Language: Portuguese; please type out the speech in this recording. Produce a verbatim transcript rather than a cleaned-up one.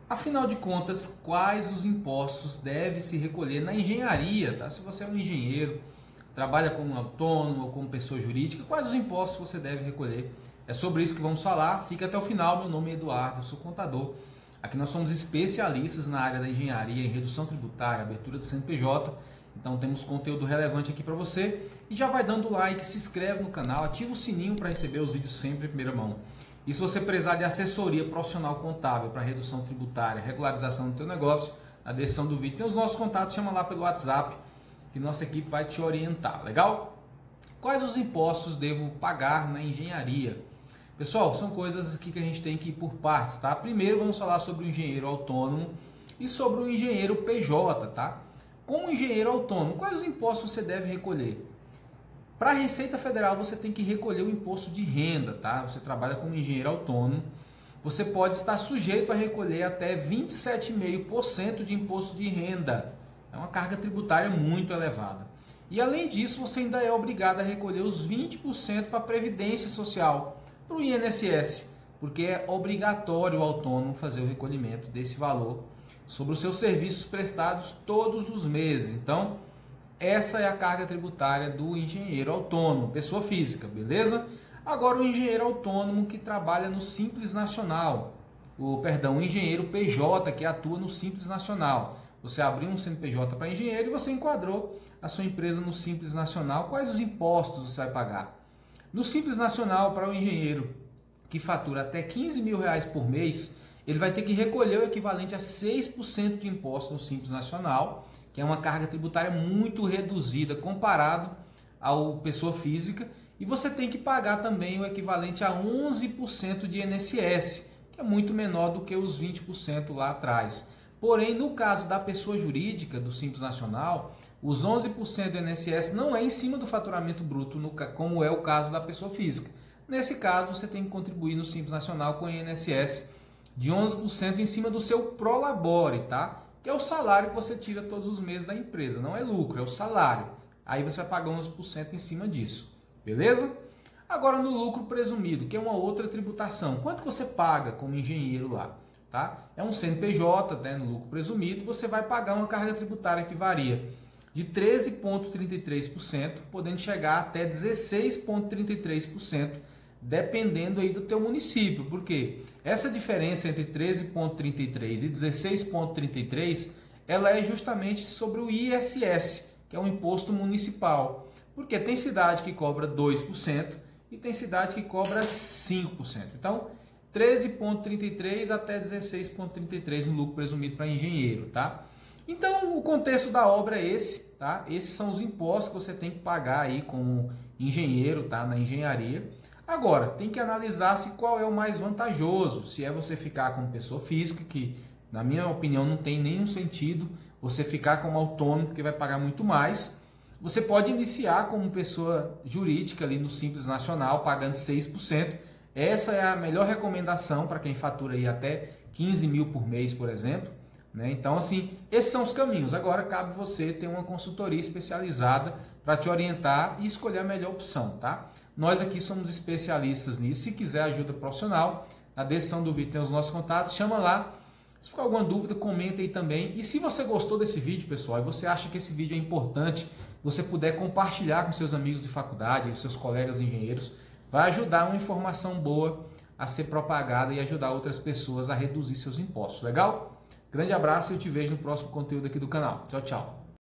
Afinal de contas, quais os impostos deve se recolher na engenharia, tá? Se você é um engenheiro, trabalha como autônomo ou como pessoa jurídica, quais os impostos você deve recolher? É sobre isso que vamos falar. Fica até o final. Meu nome é Eduardo, eu sou contador. Aqui nós somos especialistas na área da engenharia em redução tributária, abertura do C N P J. Então temos conteúdo relevante aqui para você. E já vai dando like, se inscreve no canal, ativa o sininho para receber os vídeos sempre em primeira mão. E se você precisar de assessoria profissional contábil para redução tributária, regularização do teu negócio, na descrição do vídeo tem os nossos contatos, chama lá pelo WhatsApp que nossa equipe vai te orientar, legal? Quais os impostos devo pagar na engenharia? Pessoal, são coisas aqui que a gente tem que ir por partes, tá? Primeiro vamos falar sobre o engenheiro autônomo e sobre o engenheiro P J, tá? Como engenheiro autônomo, quais os impostos você deve recolher? Para a Receita Federal você tem que recolher o imposto de renda, tá? Você trabalha como engenheiro autônomo, você pode estar sujeito a recolher até vinte e sete vírgula cinco por cento de imposto de renda. É uma carga tributária muito elevada. E além disso, você ainda é obrigado a recolher os vinte por cento para a Previdência Social, para o I N S S, porque é obrigatório o autônomo fazer o recolhimento desse valor sobre os seus serviços prestados todos os meses. Então, essa é a carga tributária do engenheiro autônomo, pessoa física, beleza? Agora o engenheiro autônomo que trabalha no Simples Nacional, o perdão, o engenheiro P J que atua no Simples Nacional. Você abriu um C N P J para engenheiro e você enquadrou a sua empresa no Simples Nacional. Quais os impostos você vai pagar? No Simples Nacional, para o engenheiro que fatura até quinze mil reais por mês, ele vai ter que recolher o equivalente a seis por cento de imposto no Simples Nacional, que é uma carga tributária muito reduzida comparado ao pessoa física, e você tem que pagar também o equivalente a onze por cento de I N S S, que é muito menor do que os vinte por cento lá atrás. Porém, no caso da pessoa jurídica do Simples Nacional, os onze por cento do I N S S não é em cima do faturamento bruto, no, como é o caso da pessoa física. Nesse caso, você tem que contribuir no Simples Nacional com I N S S de onze por cento em cima do seu prolabore, tá? Que é o salário que você tira todos os meses da empresa. Não é lucro, é o salário. Aí você vai pagar onze por cento em cima disso. Beleza? Agora no lucro presumido, que é uma outra tributação. Quanto você paga como engenheiro lá? Tá? É um C N P J, né, no lucro presumido, você vai pagar uma carga tributária que varia de treze vírgula trinta e três por cento, podendo chegar até dezesseis vírgula trinta e três por cento, dependendo aí do teu município. Por quê? Essa diferença entre treze vírgula trinta e três e dezesseis vírgula trinta e três, ela é justamente sobre o I S S, que é um imposto municipal. Porque tem cidade que cobra dois por cento e tem cidade que cobra cinco por cento. Então, treze vírgula trinta e três até dezesseis vírgula trinta e três no lucro presumido para engenheiro, tá? Então, o contexto da obra é esse, tá? Esses são os impostos que você tem que pagar aí como engenheiro, tá? Na engenharia. Agora, tem que analisar se qual é o mais vantajoso, se é você ficar como pessoa física, que na minha opinião não tem nenhum sentido você ficar como autônomo, porque vai pagar muito mais. Você pode iniciar como pessoa jurídica ali no Simples Nacional, pagando seis por cento. Essa é a melhor recomendação para quem fatura aí até quinze mil por mês, por exemplo. Né? Então, assim, esses são os caminhos. Agora, cabe você ter uma consultoria especializada para te orientar e escolher a melhor opção, tá? Nós aqui somos especialistas nisso. Se quiser ajuda profissional, na descrição do vídeo tem os nossos contatos, chama lá. Se ficar alguma dúvida, comenta aí também. E se você gostou desse vídeo, pessoal, e você acha que esse vídeo é importante, você puder compartilhar com seus amigos de faculdade, seus colegas engenheiros, vai ajudar uma informação boa a ser propagada e ajudar outras pessoas a reduzir seus impostos. Legal? Grande abraço e eu te vejo no próximo conteúdo aqui do canal. Tchau, tchau.